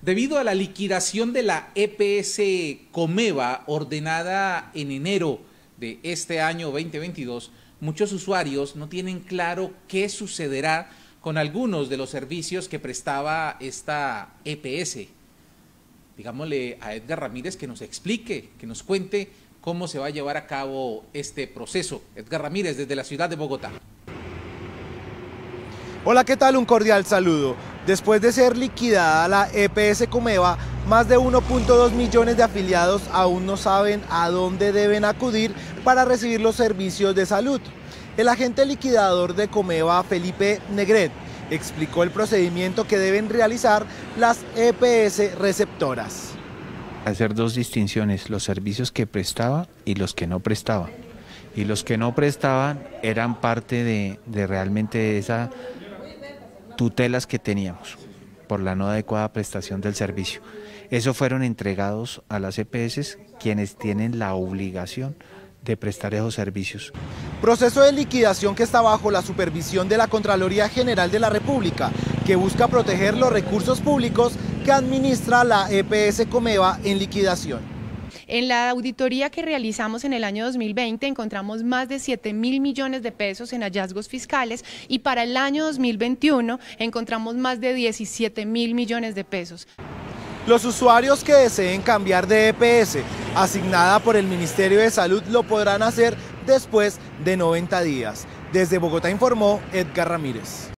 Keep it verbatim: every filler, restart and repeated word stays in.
Debido a la liquidación de la E P S Comeva ordenada en enero de este año veinte veintidós, muchos usuarios no tienen claro qué sucederá con algunos de los servicios que prestaba esta E P S. Digámosle a Edgar Ramírez que nos explique, que nos cuente cómo se va a llevar a cabo este proceso. Edgar Ramírez, desde la ciudad de Bogotá. Hola, ¿qué tal? Un cordial saludo. Después de ser liquidada la E P S Comeva, más de uno punto dos millones de afiliados aún no saben a dónde deben acudir para recibir los servicios de salud. El agente liquidador de Comeva, Felipe Negret, explicó el procedimiento que deben realizar las E P S receptoras. Hacer dos distinciones, los servicios que prestaba y los que no prestaba. Y los que no prestaban eran parte de, de realmente esa tutelas que teníamos por la no adecuada prestación del servicio. Eso fueron entregados a las E P S, quienes tienen la obligación de prestar esos servicios. Proceso de liquidación que está bajo la supervisión de la Contraloría General de la República, que busca proteger los recursos públicos que administra la E P S Comeva en liquidación. En la auditoría que realizamos en el año dos mil veinte encontramos más de siete mil millones de pesos en hallazgos fiscales y para el año dos mil veintiuno encontramos más de diecisiete mil millones de pesos. Los usuarios que deseen cambiar de E P S asignada por el Ministerio de Salud lo podrán hacer después de noventa días. Desde Bogotá informó Edgar Ramírez.